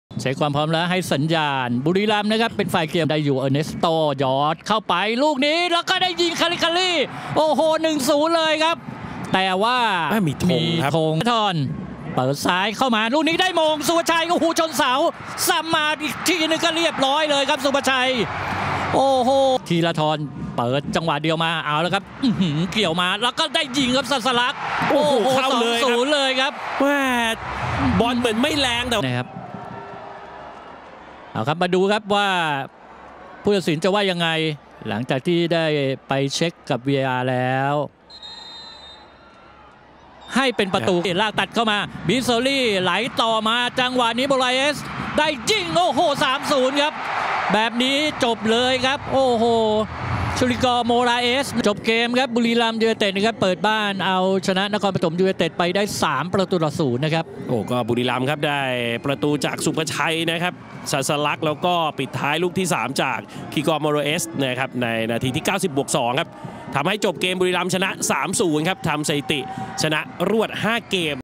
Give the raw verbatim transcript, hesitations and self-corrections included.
ใช้ความพร้อมแล้วให้สัญญาณบุรีรัมย์นะครับเป็นฝ่ายเกมได้อยู่เออร์เนสโตยอดเข้าไปลูกนี้แล้วก็ได้ยิงคาริคารี่โอ้โห หนึ่งศูนย์ เลยครับแต่ว่ามีธงครับธงทอนเปิดซ้ายเข้ามาลูกนี้ได้มงสุภชัยโอ้โหชนเสาซ้ำมาอีกทีนึงก็เรียบร้อยเลยครับสุภชัยโอ้โหธีรทรเปิดจังหวะเดียวมาเอาแล้วครับเกี่ยวมาแล้วก็ได้ยิงครับสัสลักโอ้โหเข้าเลยครับเลยครับแหมบอลเหมือนไม่แรงแต่นะครับเอาครับมาดูครับว่าผู้ตัดสินจะว่ายังไงหลังจากที่ได้ไปเช็คกับ วี อาร์ แล้วให้เป็นประตูลากตัดเข้ามาบิโซลี่ไหลต่อมาจังหวะนี้โบไลเอสได้ยิงโอ้โห สามศูนย์ ครับแบบนี้จบเลยครับโอ้โหชูริกอร์โมราเอสจบเกมครับบุรีรัมย์ยูไนเต็ดนะครับเปิดบ้านเอาชนะนครปฐมยูไนเต็ดไปได้สามประตูต่อศูนย์นะครับโอ้ก็บุรีรัมย์ครับได้ประตูจากสุภชัยนะครับสัสลักแล้วก็ปิดท้ายลูกที่สามจากคิกอร์โมราเอสนะครับในนาทีที่เก้าสิบบวกสองครับทำให้จบเกมบุรีรัมย์ชนะ สามศูนย์ ครับทำสถิติชนะรวดห้าเกม